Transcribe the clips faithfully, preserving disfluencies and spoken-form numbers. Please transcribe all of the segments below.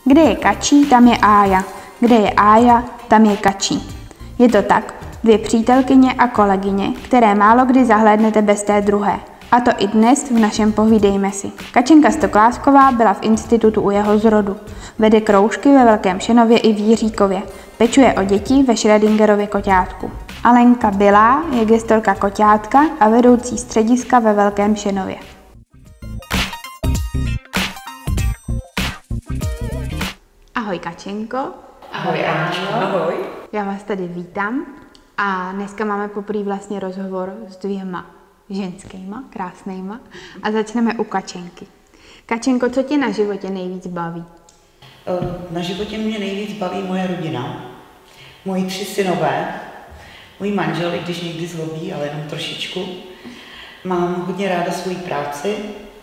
Kde je Kačí, tam je Ája. Kde je Ája, tam je Kačí. Je to tak, dvě přítelkyně a kolegyně, které málo kdy zahlédnete bez té druhé. A to i dnes v našem Povídejme si. Kačenka Stoklásková byla v institutu u jeho zrodu. Vede kroužky ve Velkém Šenově i v Jiříkově. Pečuje o děti ve Schrödingerově koťátku. Alenka Bylá je gestorka koťátka a vedoucí střediska ve Velkém Šenově. Ahoj Kačenko. Ahoj Aničko. Ahoj. Já vás tady vítám a dneska máme poprvé vlastně rozhovor s dvěma ženskýma, krásnýma a začneme u Kačenky. Kačenko, co tě na životě nejvíc baví? Na životě mě nejvíc baví moje rodina, moji tři synové, můj manžel, i když někdy zlobí, ale jenom trošičku. Mám hodně ráda svoji práci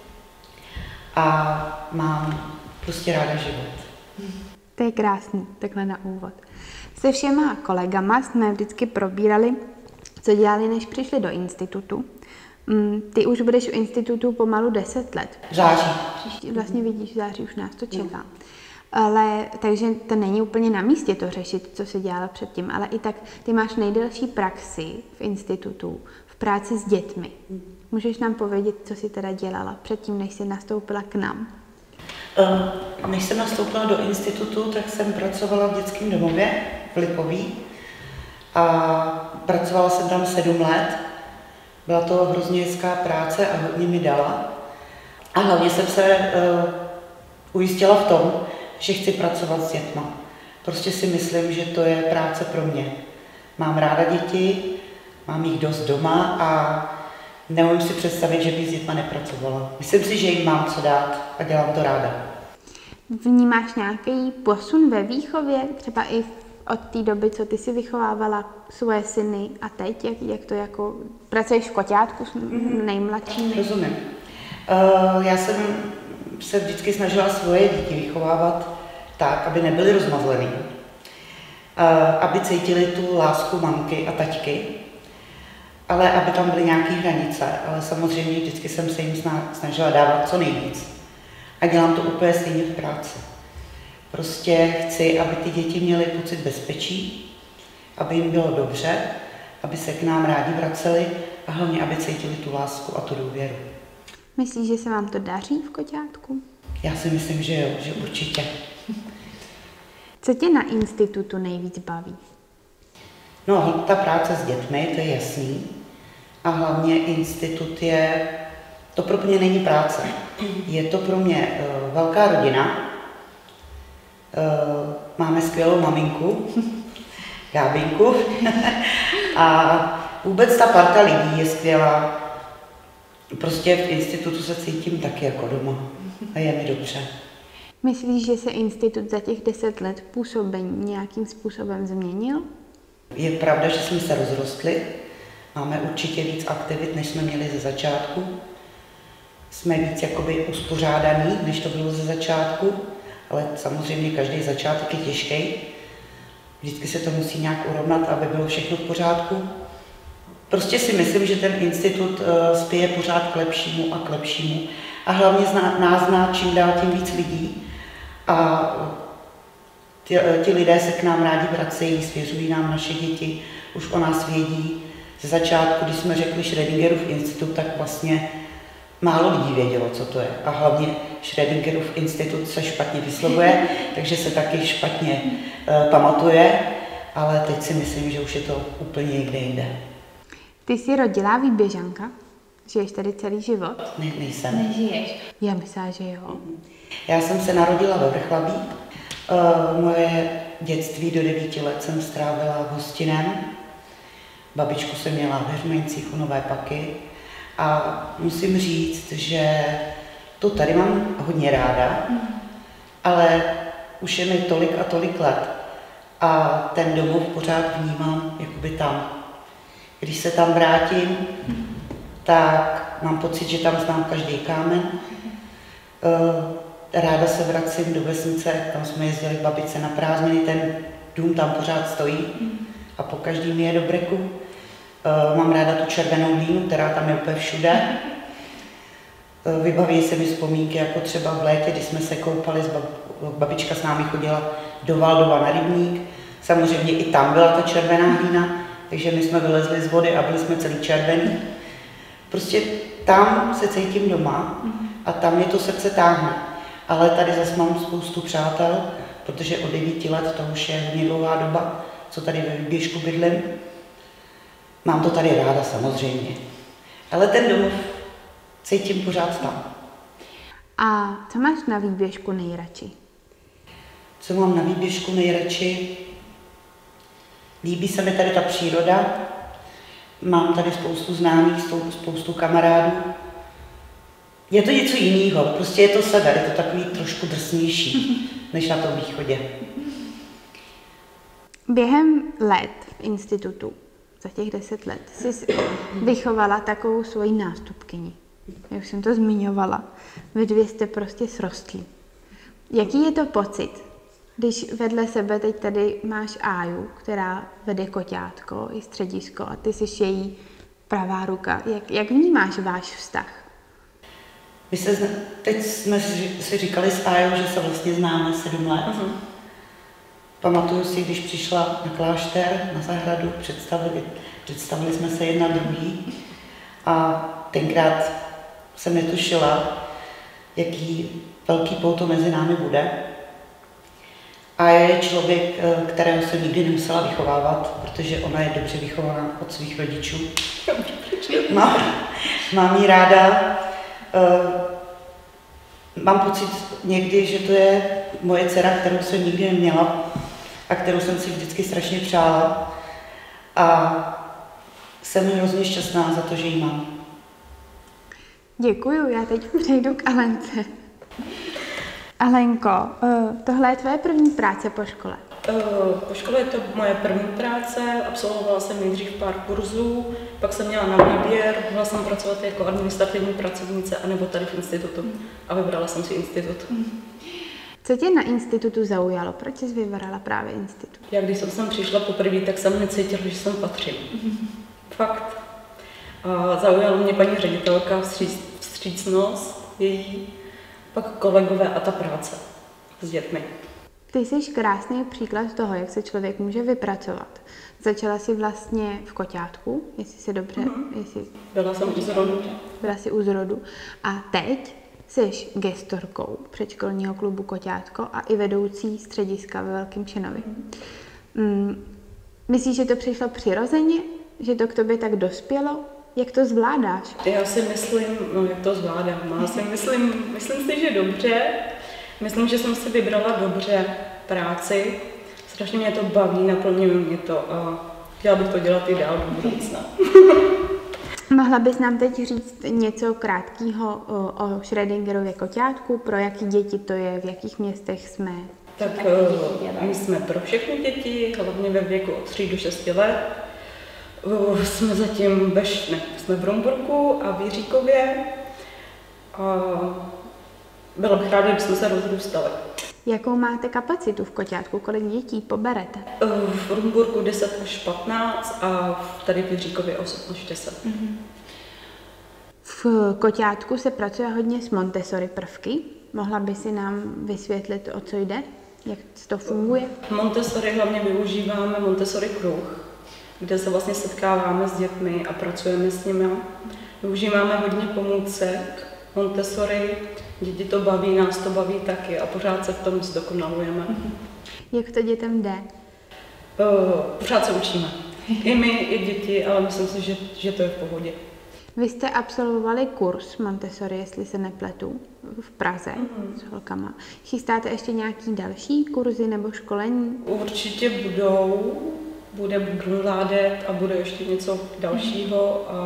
a mám prostě ráda život. To je krásný, takhle na úvod. Se všema kolegama jsme vždycky probírali, co dělali, než přišli do institutu. Ty už budeš v institutu pomalu deset let. V září. Příští, vlastně vidíš, v září už nás to čeká. Ale, takže to není úplně na místě to řešit, co se dělalo předtím, ale i tak ty máš nejdelší praxi v institutu, v práci s dětmi. Můžeš nám povědět, co jsi teda dělala předtím, než jsi nastoupila k nám? Uh, než jsem nastoupila do institutu, tak jsem pracovala v dětském domově v Lipoví a pracovala jsem tam sedm let. Byla to hrozně hezká práce a hodně mi dala. A hlavně jsem se uh, ujistila v tom, že chci pracovat s dětma. Prostě si myslím, že to je práce pro mě. Mám ráda děti, mám jich dost doma a neumím si představit, že bych s dětma nepracovala. Myslím si, že jim mám co dát a dělám to ráda. Vnímáš nějaký posun ve výchově, třeba i od té doby, co ty si vychovávala svoje syny a teď, jak, jak to jako, pracuješ v koťátku s nejmladšími? Rozumím. Uh, já jsem se vždycky snažila svoje děti vychovávat tak, aby nebyly rozmazlený, uh, aby cítili tu lásku mamky a taťky, ale aby tam byly nějaké hranice, ale samozřejmě vždycky jsem se jim snažila dávat co nejvíc. A dělám to úplně stejně v práci. Prostě chci, aby ty děti měly pocit bezpečí, aby jim bylo dobře, aby se k nám rádi vraceli a hlavně, aby cítili tu lásku a tu důvěru. Myslíš, že se vám to daří v koťátku? Já si myslím, že jo, že určitě. Co tě na institutu nejvíc baví? No, ta práce s dětmi, to je jasný. A hlavně institut je, to pro mě není práce. Je to pro mě uh, velká rodina. Uh, máme skvělou maminku, Gábinku. A vůbec ta parta lidí je skvělá. Prostě v institutu se cítím taky jako doma a je mi dobře. Myslíš, že se institut za těch deset let působení nějakým způsobem změnil? Je pravda, že jsme se rozrostli. Máme určitě víc aktivit, než jsme měli ze začátku. Jsme víc jakoby uspořádaný, než to bylo ze začátku, ale samozřejmě každý začátek je těžký. Vždycky se to musí nějak urovnat, aby bylo všechno v pořádku. Prostě si myslím, že ten institut uh, spěje pořád k lepšímu a k lepšímu. A hlavně zná, nás zná čím dál tím víc lidí. A ti, ti lidé se k nám rádi vracejí, svěřují nám naše děti, už o nás vědí. Ze začátku, když jsme řekli Schrödingerův institut, tak vlastně málo lidí vědělo, co to je. A hlavně Schrödingerův institut se špatně vyslovuje, takže se taky špatně uh, pamatuje, ale teď si myslím, že už je to úplně někde jinde. Ty jsi rodilá výběžanka? Žiješ tady celý život? Ne, nejsem. Nežiješ? Já myslela, že jo. Já jsem se narodila ve Vrchlabí. Uh, moje dětství do devíti let jsem strávila v Hostinem. Babičku jsem měla v Heřmaňcích u Nové Paky. A musím říct, že to tady mám hodně ráda, mm. ale už je mi tolik a tolik let. A ten domov pořád vnímám jakoby tam. Když se tam vrátím, mm. tak mám pocit, že tam znám každý kámen. Uh, ráda se vracím do vesnice, tam jsme jezdili k babičce na prázdniny, ten dům tam pořád stojí a po každý mi je do breku. Uh, mám ráda tu červenou línu, která tam je úplně všude. Vybaví se mi vzpomínky, jako třeba v létě, kdy jsme se koupali, babička s námi chodila do Valdova na rybník. Samozřejmě i tam byla ta červená hlína, takže my jsme vylezli z vody a byli jsme celý červený. Prostě tam se cítím doma a tam mě to srdce táhne. Ale tady zase mám spoustu přátel, protože od devíti let, to už je hodně dlouhá doba, co tady ve Výběžku bydlím. Mám to tady ráda samozřejmě. Ale ten domov cítím pořád tam. A co máš na Výběžku nejradši? Co mám na Výběžku nejradši? Líbí se mi tady ta příroda. Mám tady spoustu známých, spoustu kamarádů. Je to něco jiného, prostě je to sever, je to takový trošku drsnější, než na tom východě. Během let v institutu, za těch deset let, jsi vychovala takovou svoji nástupkyni. Já už jsem to zmiňovala. Vy dvě jste prostě srostli. Jaký je to pocit, když vedle sebe teď tady máš Áju, která vede koťátko i středisko a ty jsi její pravá ruka. Jak, jak vnímáš váš vztah? My se zna... Teď jsme si říkali s Ájou, že se vlastně známe sedm let. Uh-huh. Pamatuju si, když přišla na klášter, na zahradu, představili, představili jsme se jedna druhý a tenkrát jsem netušila, jaký velký pouto mezi námi bude. A je člověk, kterého jsem nikdy nemusela vychovávat, protože ona je dobře vychovaná od svých rodičů. Mám, mám jí ráda. Mám pocit někdy, že to je moje dcera, kterou jsem nikdy neměla a kterou jsem si vždycky strašně přála. A jsem hrozně šťastná za to, že ji mám. Děkuju, já teď přejdu k Alence. Alenko, tohle je tvoje první práce po škole? Po škole je to moje první práce, absolvovala jsem nejdřív pár kurzů, pak jsem měla na výběr, mohla jsem pracovat jako administrativní pracovnice anebo tady v institutu a vybrala jsem si institut. Co tě na institutu zaujalo? Proč jsi vybrala právě institut? Já když jsem sem přišla poprvé, tak jsem necítila, že jsem patřím. Fakt. A zaujala mě paní ředitelka, vstřícnost její, pak kolegové a ta práce s dětmi. Ty jsi krásný příklad toho, jak se člověk může vypracovat. Začala jsi vlastně v koťátku, jestli se dobře... Mm-hmm. Jestli... Byla jsem u zrodu. Byla jsi u zrodu. A teď jsi gestorkou předškolního klubu Koťátko a i vedoucí střediska ve Velkém Čenovi. Mm. Myslíš, že to přišlo přirozeně? Že to k tobě tak dospělo? Jak to zvládáš? Já si myslím, no jak to zvládám, já si myslím, myslím si, že dobře. Myslím, že jsem si vybrala dobře práci. Strašně mě to baví, naplňuje mě to a chtěla bych to dělat i dál do budoucna. Mohla bys nám teď říct něco krátkého o, o Schrödingerově koťátku? Pro jaký děti to je, v jakých městech jsme? Tak my jsme pro všechny děti, hlavně ve věku od tří do šesti let. Jsme zatím ve, ne, jsme v Rumburku a v Jiříkově. A byla bych ráda, kdybychom se rozrůstali. Jakou máte kapacitu v koťátku? Kolik dětí poberete? V Rumburku deset až patnáct a tady v Jiříkově osm až deset. Mm-hmm. V koťátku se pracuje hodně s Montessori prvky. Mohla by si nám vysvětlit, o co jde? Jak to funguje? Montessori hlavně využíváme Montessori kruh, kde se vlastně setkáváme s dětmi a pracujeme s nimi. Využíváme hodně pomůcek Montessori, děti to baví, nás to baví taky a pořád se v tom zdokonalujeme. Jak to dětem jde? Uh, pořád se učíme. I my, i děti, ale myslím si, že, že to je v pohodě. Vy jste absolvovali kurz Montessori, jestli se nepletu, v Praze mm-hmm. s holkama. Chystáte ještě nějaký další kurzy nebo školení? Určitě budou. Bude Brunládet a bude ještě něco dalšího a,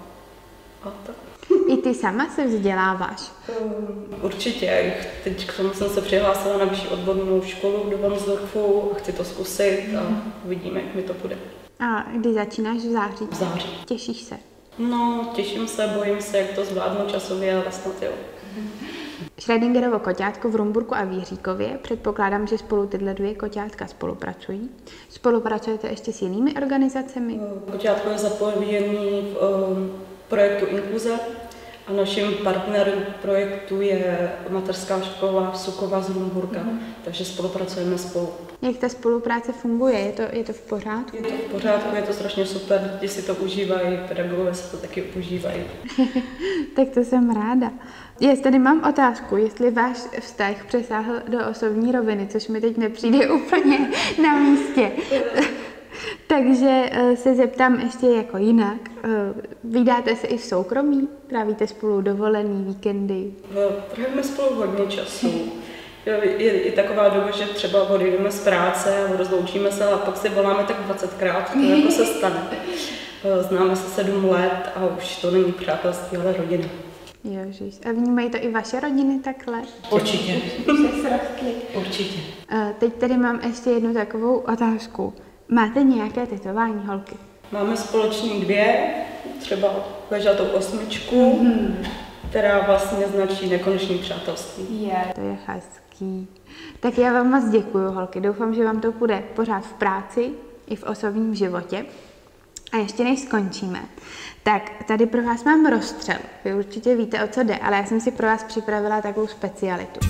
a tak. I ty sama se vzděláváš? Určitě. Teď k tomu jsem se přihlásila na vyšší odbornou školu do Varnsdorfu, chci to zkusit a uvidíme, jak mi to bude. A kdy začínáš v září? V září. Těšíš se? No, těším se, bojím se, jak to zvládnu časově, ale snad jo. Schrödingerovo koťátko v Rumburku a v Jiříkově. Předpokládám, že spolu tyhle dvě koťátka spolupracují. Spolupracujete ještě s jinými organizacemi? Koťátko je zapojený v um, projektu Inkluze A naším partnerem projektu je mateřská škola Sukova z Rumburka, mm. takže spolupracujeme spolu. Jak ta spolupráce funguje? Je to, je to v pořádku? Je to v pořádku, je to strašně super, děti si to užívají, pedagogové si to taky užívají. Tak to jsem ráda. Jest, tady mám otázku, jestli váš vztah přesáhl do osobní roviny, což mi teď nepřijde úplně na místě. Takže se zeptám ještě jako jinak. Vídáte se i v soukromí? Trávíte spolu dovolený, víkendy? Trávíme spolu hodně času. Je i taková doba, že třeba odejdeme z práce a rozloučíme se a pak si voláme tak dvacetkrát, to jako se stane. Známe se sedm let a už to není přátelství, ale rodina. Jožiš. A vnímají to i vaše rodiny takhle? Určitě. Už se srostly. Určitě. Teď tady mám ještě jednu takovou otázku. Máte nějaké tetování, holky? Máme společný dvě, třeba ležatou osmičku, mm-hmm. která vlastně značí nekonečné přátelství. Je. To je hezký. Tak já vám moc děkuju, holky. Doufám, že vám to půjde pořád v práci i v osobním životě. A ještě než skončíme, tak tady pro vás mám rozstřel. Vy určitě víte, o co jde, ale já jsem si pro vás připravila takovou specialitu.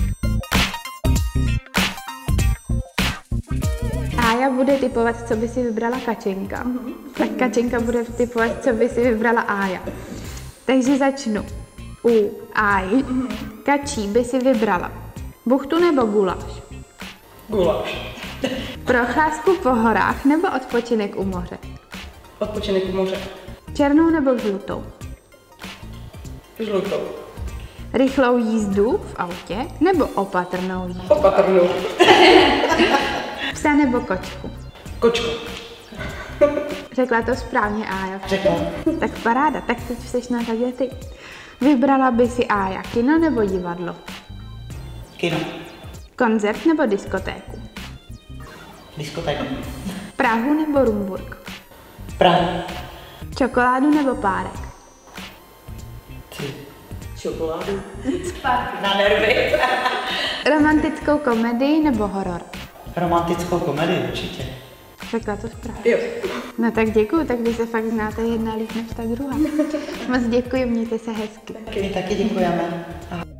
Ája bude typovat, co by si vybrala Kačenka. Tak Kačenka bude typovat, co by si vybrala Ája. Takže začnu. U Áji. Kačí by si vybrala buchtu nebo guláš? Guláš. Procházku po horách nebo odpočinek u moře? Odpočinek u moře. Černou nebo žlutou? Žlutou. Rychlou jízdu v autě nebo opatrnou jízdu? Opatrnou. Psa nebo kočku? Kočku. Řekla to správně, Ája. Řekla. Tak paráda, tak teď jsi na řadě ty. Vybrala by si Ája kino nebo divadlo? Kino. Koncert nebo diskotéku? Diskotéku. Prahu nebo Rumburk? Prahu. Čokoládu nebo párek? Ty. Čokoládu. Na nervy. Romantickou komedii nebo horor? Romantickou komedii určitě. Řekla to správně. Jo. No tak děkuju, tak vy se fakt znáte jedna líp než ta druhá. Moc děkuji, mějte se hezky. My taky děkujeme. Ahoj.